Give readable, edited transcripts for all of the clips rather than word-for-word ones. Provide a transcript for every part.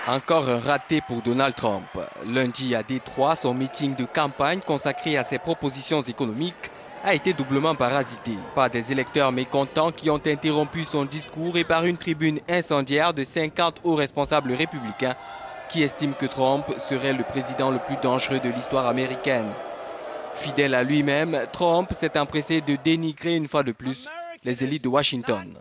Encore un raté pour Donald Trump. Lundi à Détroit, son meeting de campagne consacré à ses propositions économiques a été doublement parasité par des électeurs mécontents qui ont interrompu son discours et par une tribune incendiaire de 50 hauts responsables républicains qui estiment que Trump serait le président le plus dangereux de l'histoire américaine. Fidèle à lui-même, Trump s'est empressé de dénigrer une fois de plus les élites de Washington.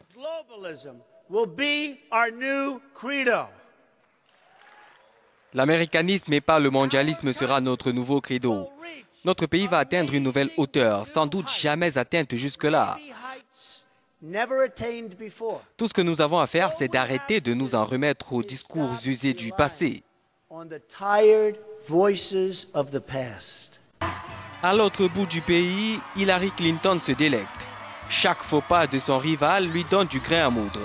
L'américanisme et pas le mondialisme sera notre nouveau credo. Notre pays va atteindre une nouvelle hauteur, sans doute jamais atteinte jusque-là. Tout ce que nous avons à faire, c'est d'arrêter de nous en remettre aux discours usés du passé. À l'autre bout du pays, Hillary Clinton se délecte. Chaque faux pas de son rival lui donne du grain à moudre.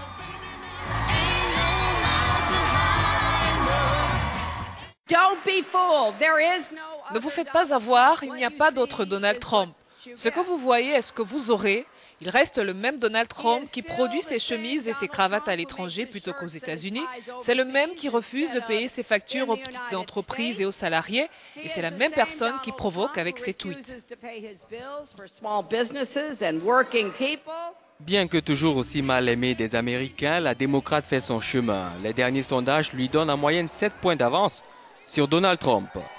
Ne vous faites pas avoir, il n'y a pas d'autre Donald Trump. Ce que vous voyez est ce que vous aurez. Il reste le même Donald Trump qui produit ses chemises et ses cravates à l'étranger plutôt qu'aux États-Unis. C'est le même qui refuse de payer ses factures aux petites entreprises et aux salariés. Et c'est la même personne qui provoque avec ses tweets. Bien que toujours aussi mal aimé des Américains, la démocrate fait son chemin. Les derniers sondages lui donnent en moyenne 7 points d'avance sur Donald Trump.